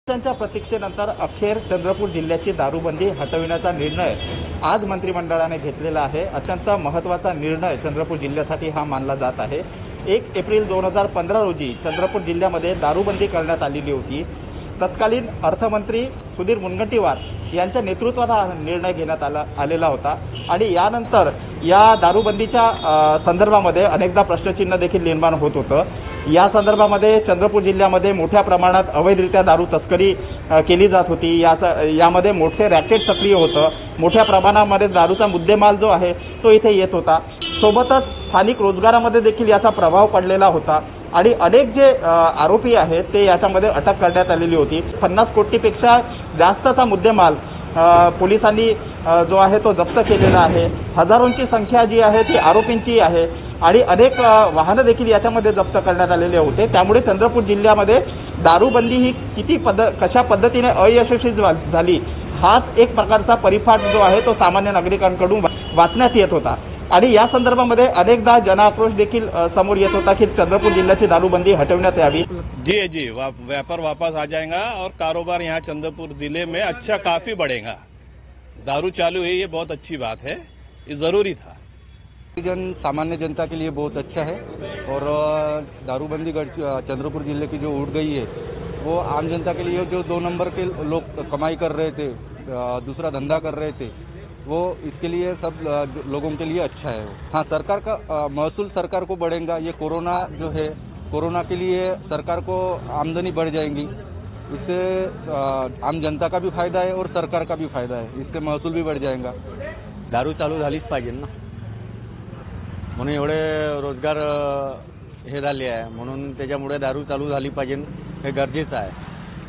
त्यांच्या प्रतीक्षेनंतर अखेर चंद्रपूर जिल्ह्याची दारूबंदी हटविण्याचा निर्णय आज मंत्रिमंडळाने घेतलेला आहे। अत्यंत महत्त्वाचा निर्णय चंद्रपूर जिल्ह्यासाठी हा मानला जात आहे। 1 एप्रिल 2015 रोजी चंद्रपूर जिल्ह्यामध्ये दारूबंदी करण्यात आलेली होती। तत्कालीन अर्थमंत्री सुधीर मुनगंटीवार यांच्या नेतृत्वात हा निर्णय घेण्यात आलेला होता आणि यानंतर या दारूबंदीच्या संदर्भामध्ये अनेकदा प्रश्नचिन्ह देखील निर्माण होत होतं। या संदर्भामध्ये चंद्रपूर जिल्ह्यामध्ये मोठ्या प्रमाणात अवैधरित्या दारू तस्करी केली जात होती। यामध्ये मोठे रॅकेट सक्रिय होतं। मोठ्या प्रमाणामध्ये दारूचा मुद्देमाल जो आहे तो इथे येत होता। सोबतच स्थानिक रोजगारामध्ये देखील याचा प्रभाव पडलेला होता आणि अनेक जे आरोपी आहेत ते याच्यामध्ये अटक करण्यात आलेली होती। 50 कोटीपेक्षा जास्तचा मुद्देमाल पोलिसांनी जो आहे तो जप्त केलेला आहे। हजारोंची संख्या जी आहे ती आरोपींची आहे आणि अनेक वाहनं देखील याच्यामध्ये जप्त करण्यात आलेले होते। त्यामुळे चंद्रपूर जिल्ह्यामध्ये दारूबंदी ही कशा पद्धतीने अयशस्वी झाली हाच एक प्रकारचा परिपाठ जो आहे तो सामान्य नागरिकांकडून वाचण्यात येत होता आणि या संदर्भामध्ये अनेकदा जनाक्रोश देखील समोर येत होता की चंद्रपूर जिल्ह्याची दारूबंदी हटवण्यात यावी। जी व्यापार वापस आ जाएगा और कारोबार यहाँ चंद्रपुर जिले में अच्छा काफी बढ़ेगा। दारू चालू है, ये बहुत अच्छी बात है, ये जरूरी था। सामान्य जनता के लिए बहुत अच्छा है और दारूबंदी चंद्रपुर जिले की जो उठ गई है वो आम जनता के लिए जो 2 नंबर के लोग कमाई कर रहे थे, दूसरा धंधा कर रहे थे, वो इसके लिए सब लोगों के लिए अच्छा है। हाँ, सरकार का महसूल सरकार को बढ़ेगा। ये कोरोना जो है, कोरोना के लिए सरकार को आमदनी बढ़ जाएगी। इससे आम जनता का भी फायदा है और सरकार का भी फायदा है। इससे महसूल भी बढ़ जाएगा। दारू चालू झालीच पाहिजे ना, म्हणून एवढे रोजगार हे झाले आहे, म्हणून त्याच्यामुळे दारू चालू झाली पाहिजे हे गरजेचं आहे।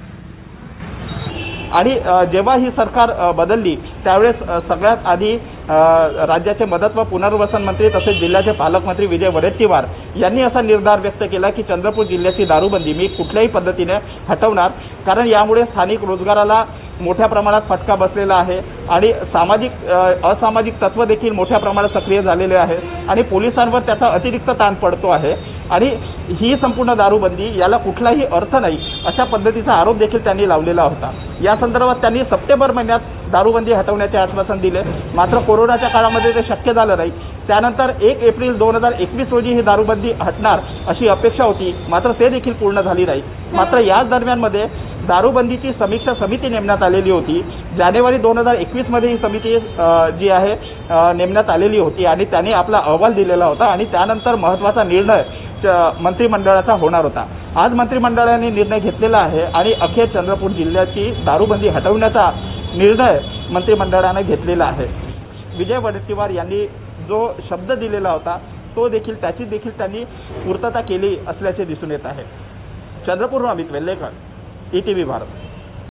आणि जेव्हा ही सरकार बदलली त्यावेळेस सगळ्यात आधी राज्याचे मदत व पुनर्वसन मंत्री तसेच जिल्ह्याचे पालकमंत्री विजय वडेट्टीवार यांनी असा निर्धार व्यक्त केला की चंद्रपूर जिल्ह्याची दारूबंदी मी कुठल्याही पद्धतीने हटवणार, कारण यामुळे स्थानिक रोजगाराला मोठ्या प्रमाणात फटका बसलेला आहे आणि असामाजिक तत्व देखील मोठ्या प्रमाणात सक्रिय झालेले आहेत आणि पोलिसांवर त्याचा अतिरिक्त ताण पडतो आहे आणि ही संपूर्ण दारूबंदी याला कुठलाही अर्थ नाही अशा पद्धतीचा आरोप देखील त्यांनी लावलेला होता। या संदर्भात त्यांनी सप्टेंबर महिन्यात दारूबंदी हटवण्याचे आश्वासन दिले, मात्र कोरोनाच्या काळामध्ये ते शक्य झालं नाही। त्यानंतर 1 एप्रिल 2021 रोजी ही दारूबंदी हटणार अशी अपेक्षा होती, मात्र ते देखील पूर्ण झाली नाही। मात्र याच दरम्यानमध्ये दारूबंदीची समीक्षा समिती नेमण्यात आलेली होती। जानेवारी 2021 मध्ये ही समिती जी आहे नेमण्यात आलेली होती आणि त्यांनी आपला अहवाल दिलेला होता आणि त्यानंतर महत्त्वाचा निर्णय मंत्रिमंडळाचा होणार होता। आज मंत्रिमंडळाने निर्णय घेतलेला आहे आणि अखेर चंद्रपूर जिल्ह्याची दारूबंदी हटवण्याचा निर्णय मंत्रिमंडळाने घेतलेला आहे। विजय वडेट्टीवार यांनी जो शब्द दिलेला होता तो देखील त्यांनी पूर्तता केली असल्याचे दिसून येत आहे। चंद्रपूरहून अमित वेल्लेकर, ETV भारत।